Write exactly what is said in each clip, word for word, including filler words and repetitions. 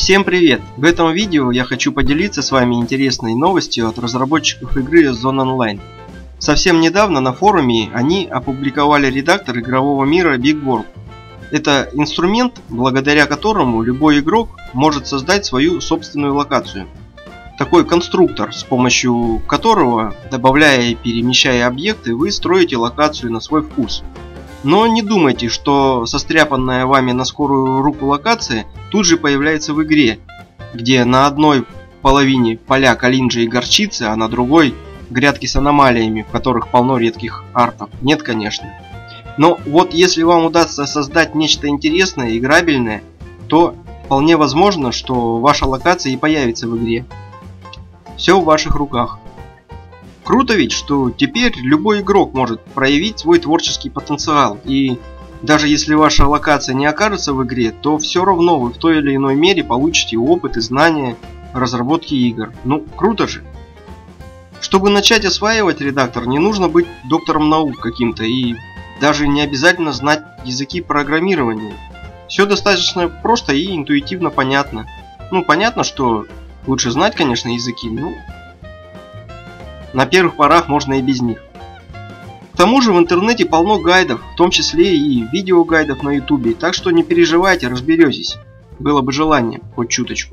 Всем привет! В этом видео я хочу поделиться с вами интересной новостью от разработчиков игры Zone Online. Совсем недавно на форуме они опубликовали редактор игрового мира Big World. Это инструмент, благодаря которому любой игрок может создать свою собственную локацию. Такой конструктор, с помощью которого, добавляя и перемещая объекты, вы строите локацию на свой вкус. Но не думайте, что состряпанная вами на скорую руку локация тут же появляется в игре, где на одной половине поля калинджи и горчицы, а на другой грядки с аномалиями, в которых полно редких артов. Нет, конечно. Но вот если вам удастся создать нечто интересное и играбельное, то вполне возможно, что ваша локация и появится в игре. Все в ваших руках. Круто ведь, что теперь любой игрок может проявить свой творческий потенциал, и даже если ваша локация не окажется в игре, то все равно вы в той или иной мере получите опыт и знания разработки игр. Ну, круто же! Чтобы начать осваивать редактор, не нужно быть доктором наук каким-то, и даже не обязательно знать языки программирования. Все достаточно просто и интуитивно понятно. Ну, понятно, что лучше знать, конечно, языки, но на первых порах можно и без них. К тому же в интернете полно гайдов, в том числе и видеогайдов на ютубе, так что не переживайте, разберетесь. Было бы желание, хоть чуточку.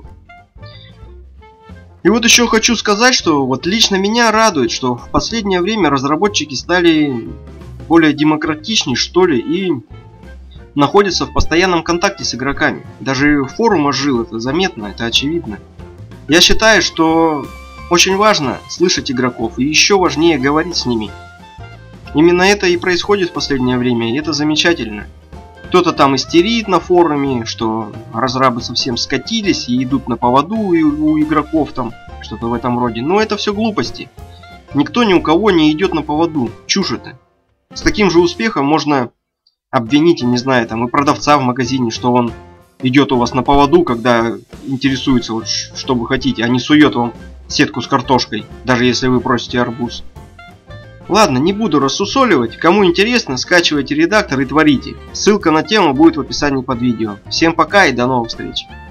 И вот еще хочу сказать, что вот лично меня радует, что в последнее время разработчики стали более демократичнее, что ли, и находятся в постоянном контакте с игроками. Даже форум ожил, это заметно, это очевидно. Я считаю, что очень важно слышать игроков, и еще важнее говорить с ними. Именно это и происходит в последнее время, и это замечательно. Кто-то там истерит на форуме, что разрабы совсем скатились и идут на поводу у игроков, там что-то в этом роде. Но это все глупости. Никто ни у кого не идет на поводу. Чушь это. С таким же успехом можно обвинить, я не знаю, там и продавца в магазине, что он идет у вас на поводу, когда интересуется, вот, что вы хотите, а не сует вам сетку с картошкой, даже если вы просите арбуз. Ладно, не буду рассусоливать. Кому интересно, скачивайте редактор и творите. Ссылка на тему будет в описании под видео. Всем пока и до новых встреч.